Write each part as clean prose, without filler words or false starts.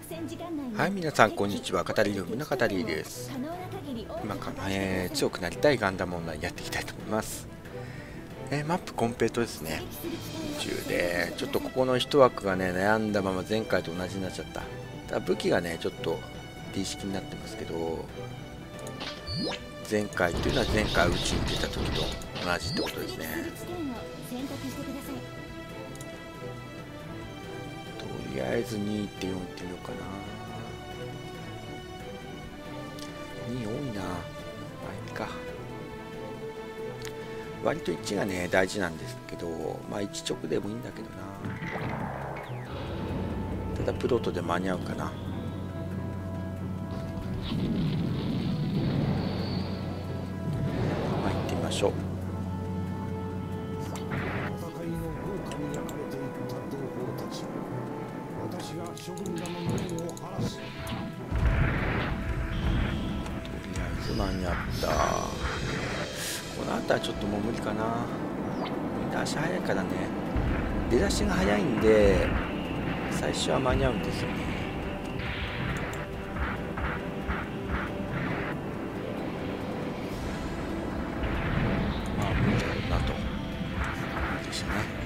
はい、皆さんこんにちは。語りルームの語りです。今から、強くなりたいガンダムオンラインやっていきたいと思います。マップコンペイトですね。宇宙でちょっとここの一枠がね悩んだまま前回と同じになっちゃった。ただ武器がねちょっと D 式になってますけど、前回というのは前回宇宙に出た時と同じってことですね。とりあえず 2.4 行ってみようかな。2多いな。まあいいか。割と1がね大事なんですけど、まあ1直でもいいんだけどな。ただプロトで間に合うかな。まあ行ってみましょう。間に合った。この後はちょっともう無理かな。出足早いからね。出だしが早いんで最初は間に合うんですよね。まあ無理だろうなとでしたね。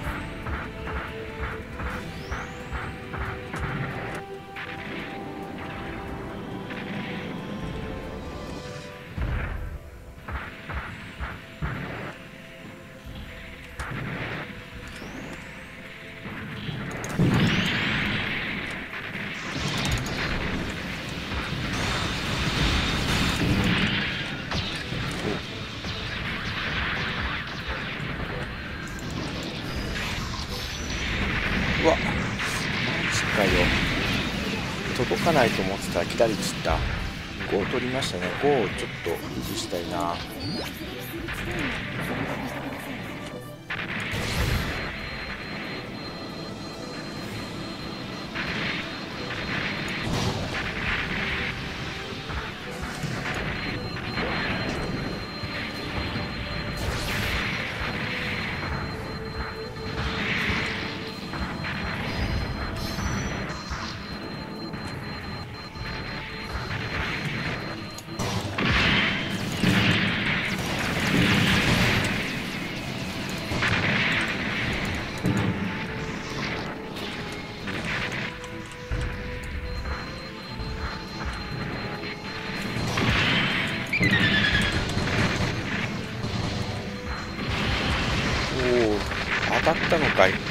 うわ、マジかよ。届かないと思ってたらキラリ散った。5を取りましたね。5をちょっと維持したいな。当たったのかい。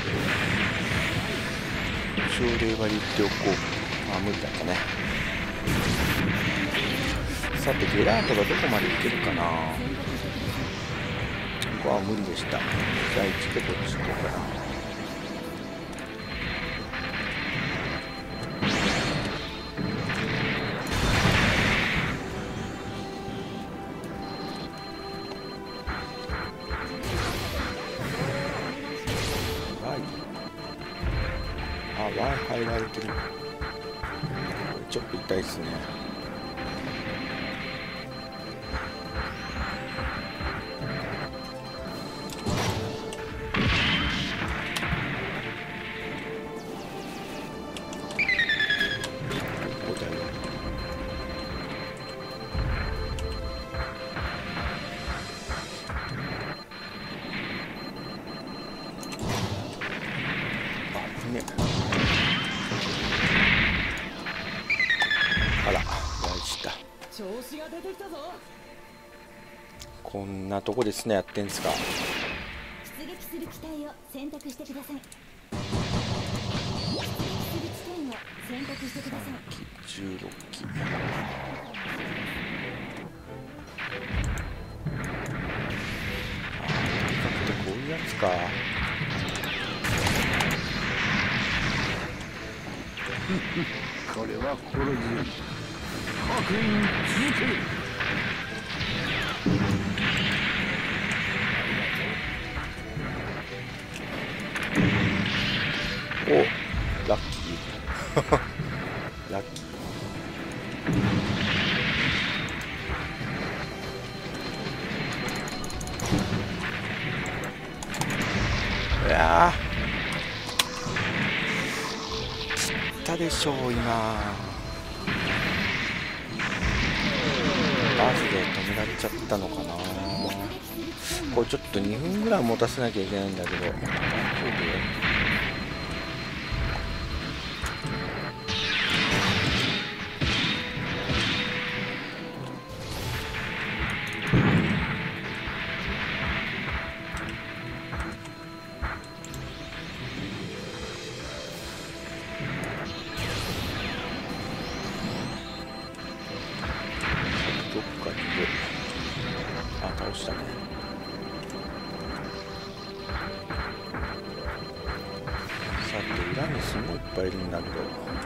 症例は言っておこう。あ、無理だったね。さてゲラートがどこまでいけるかな。ここは無理でした。じゃあ1でこっち行こうかな。入られてる。ちょっと痛いですね。ここだよ。あ、ね。こんなとこですね、やってんすか。 出撃する機体を選択してください。出撃する地点を選択してください。 16機。とにかくてこういうやつか。 これは心強い。確認続け。 お、ラッキー。ラッキー。いやー、 たでしょう今。バースで止められちゃったのかな。これちょっと2分ぐらい持たせなきゃいけないんだけど、大丈夫？どっかにいる。あ、倒したね。さて裏にすごいいっぱいいるんだけど、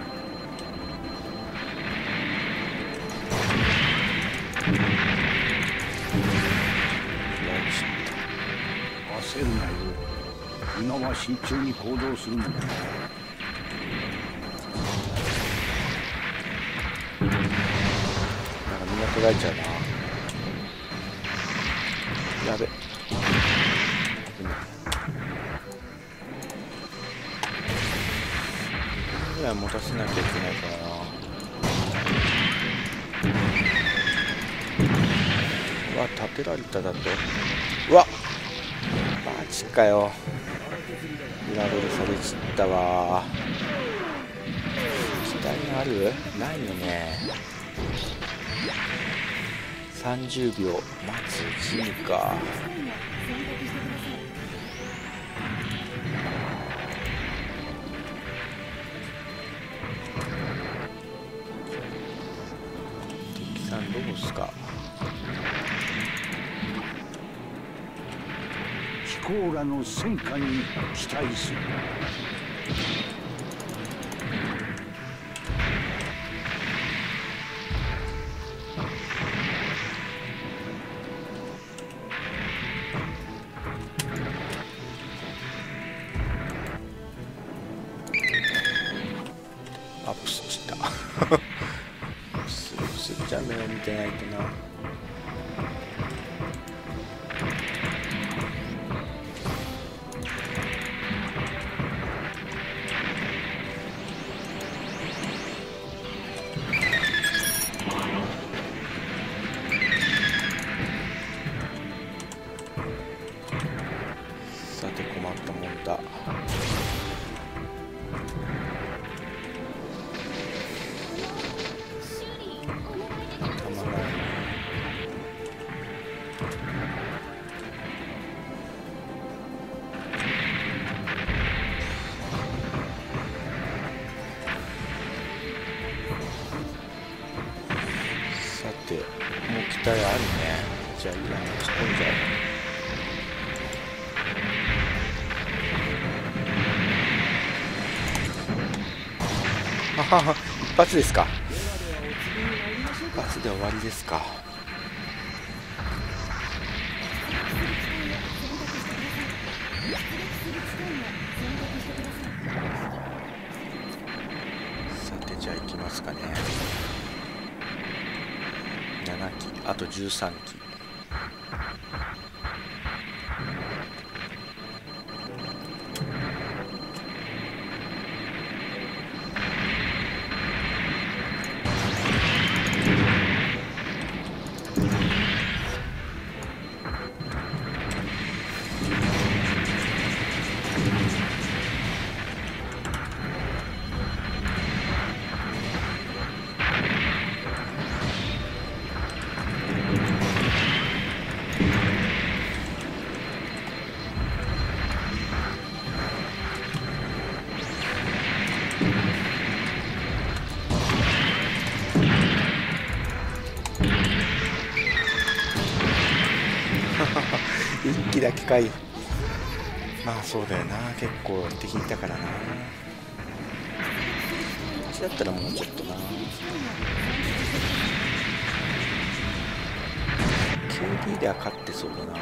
焦るなよ。今は慎重に行動するのだ。 なんかみんな取られちゃうな。やべ。ぐらい持たせなきゃいけないからな。うわ、立てられただと。うわ、マジかよ。裏取りされちったわ。時代がある？ないよね。30秒待つジムか。敵さんどうすか。 飛行らの戦果に期待する。 アップしちゃった。すぐじゃ目を見てないとな。さて困ったもんだ。さて、もう機体あるね。じゃあ、いらない突っ込んじゃう。ははは、一発ですか。一発で終わりですか。さて、じゃあ行きますかね。7機、あと13機。一機だけかい。まあそうだよな、結構敵いたからな。こっちだったらもうちょっとな。KD では勝ってそうだな。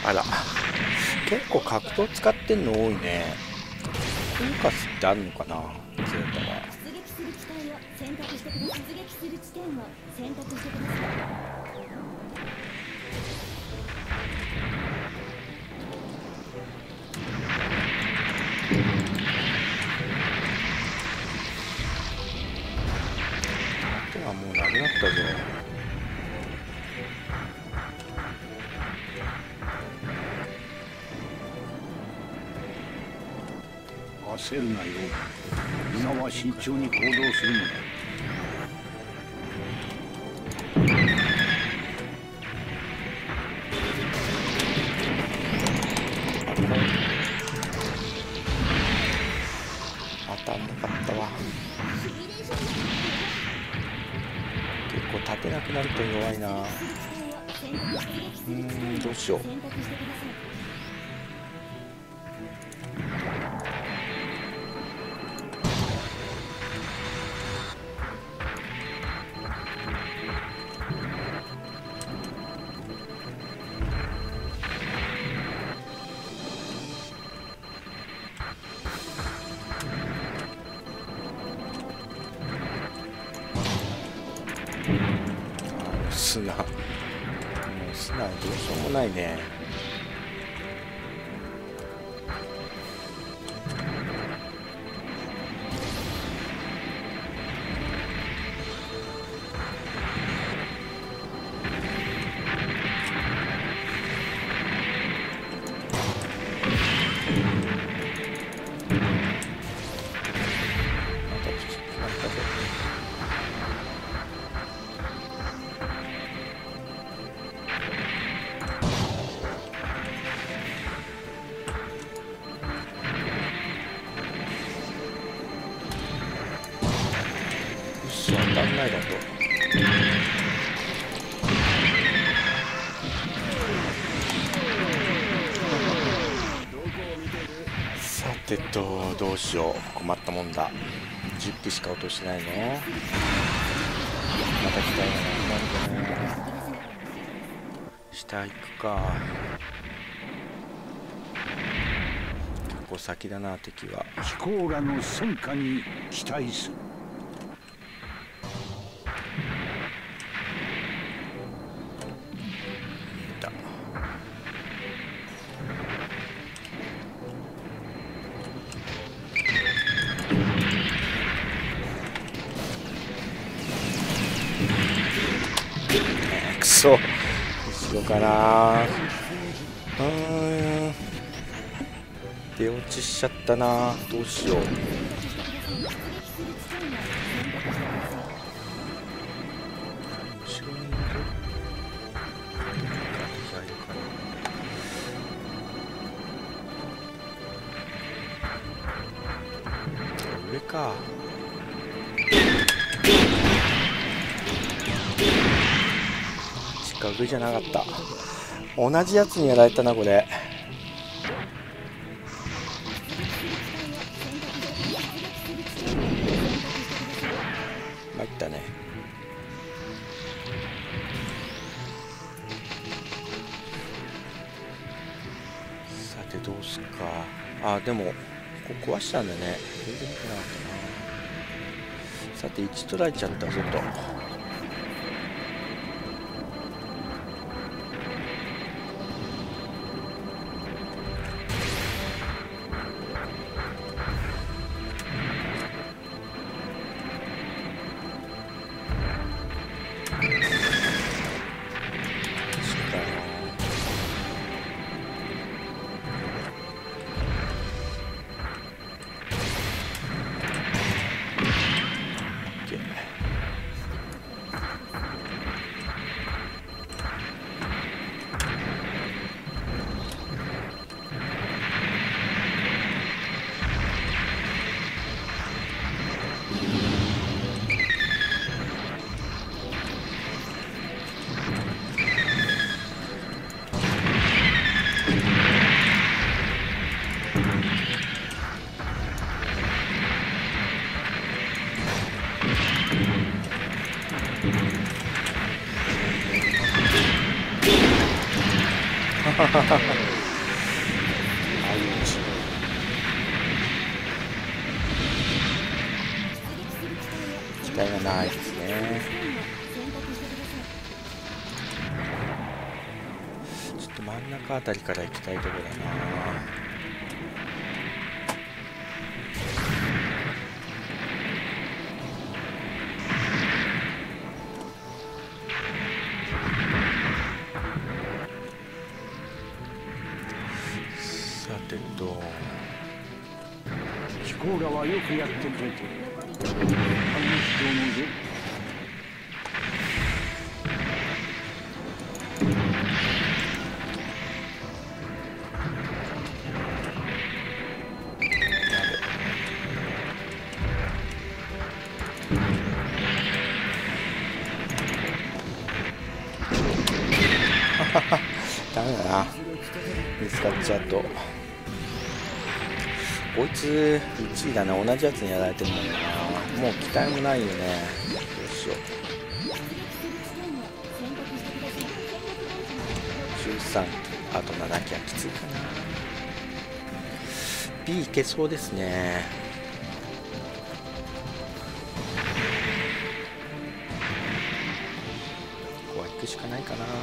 あら、結構格闘使ってんの多いね。フォーカスってあるのかな、ゼータは。 出撃する機体を選択してください。出撃する地点を選択してください。 手はもうなくなったぞ。 焦るなよ。今は慎重に行動するのだ。 当たんなかったわ。結構立てなくなると弱いな。どうしよう。砂、もう砂どうしようもないね。当たんないだと。さてと、どうしよう。困ったもんだ。10機しか落としてないの。また機体がなくなるかね。下行くか。結構先だな、敵は。 飛行らの戦果に期待する。 くそ、後ろかな。出落ちしちゃったな。どうしよう。後ろにいる上か。上じゃなかった。同じやつにやられたなこれ。参ったね。さてどうすっか。あ、でもここ壊したんだね。全然見てなかったな。さて1取られちゃったぞと。 期待がないですね。ちょっと真ん中あたりから行きたいところだな。さてと、 飛行側よくやってくれてる。あの人のぞ。 ダメだな、見つかっちゃうと。こいつ1位だな、同じやつにやられてるもんな。もう期待もないよね。どうしよう。13、あと7機はきついかな。 B いけそうですね。ここは行くしかないかな。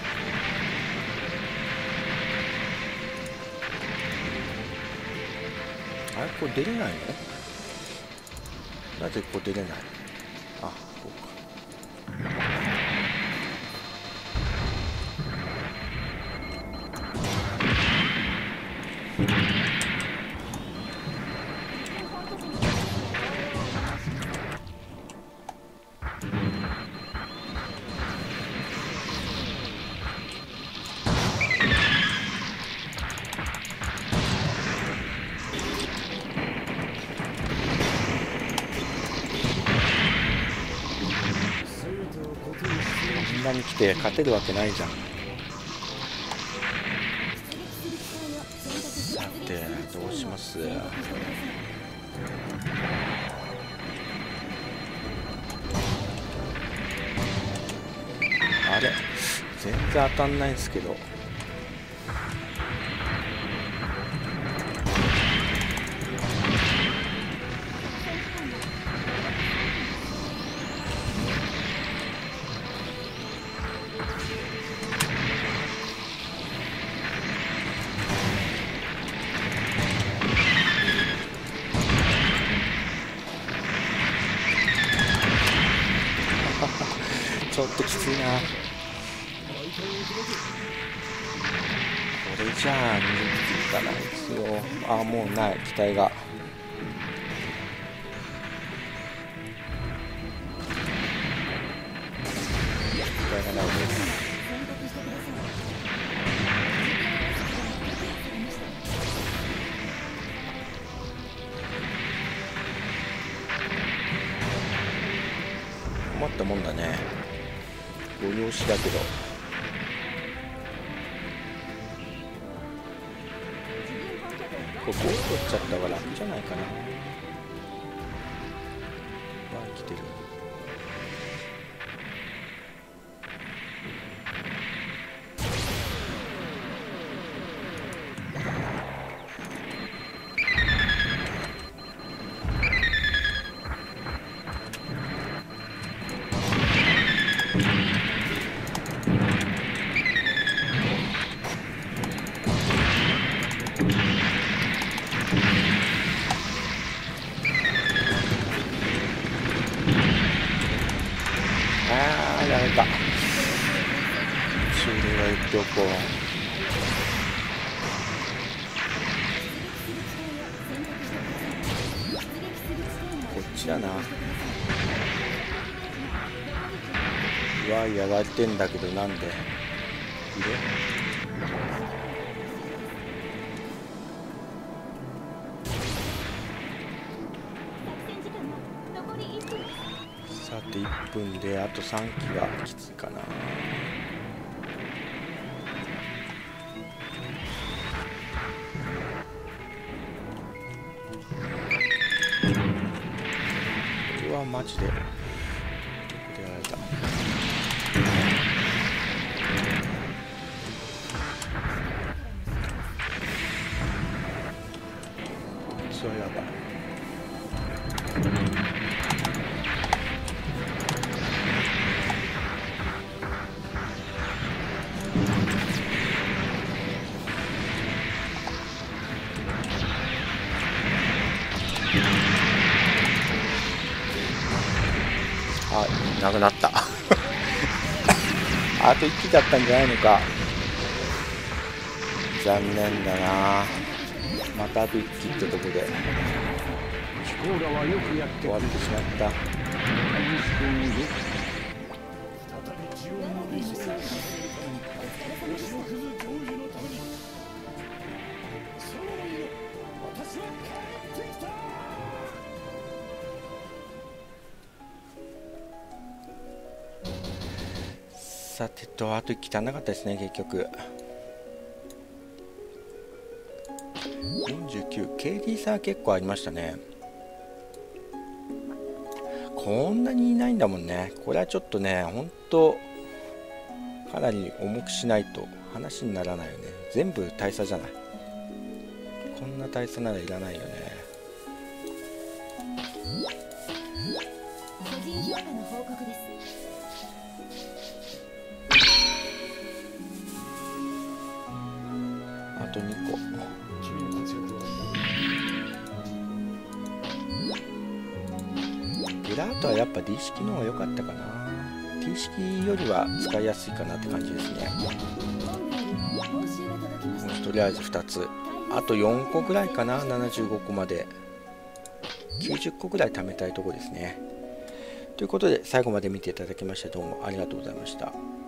あれ、これ出れないの？なぜここ出れない？あ、こうか。こんなに来て勝てるわけないじゃん。さてどうします？あれ、全然当たんないんですけど。ちょっときついな。これじゃあ20匹いかないですよ。あ、もうない、機体が。機体がないです。困ったもんだね。ご了承だけど。ここを取っちゃった方が楽じゃないかな。生きてる。やめた。終了は言っておこう。こっちやな。うわ、やられてんだけど、なんでいる？さて1分であと3機がきついかな。これはマジでどこでやられた。 あ、なくなったあと1機だったんじゃないのか。残念だな。またあと1機ってとこでキコーラはよくやって終わってしまった。さてと、あと1機足んなかったですね、結局。49、KD 差は結構ありましたね。こんなにいないんだもんね。これはちょっとね、ほんとかなり重くしないと話にならないよね。全部大差じゃない。こんな大差ならいらないよね。 個人評価の報告です。 あと2個。ゲラートはやっぱ D 式の方が良かったかな。T 式よりは使いやすいかなって感じですね。とりあえず2つ、あと4個ぐらいかな。75個まで90個ぐらい貯めたいところですね。ということで最後まで見ていただきましてどうもありがとうございました。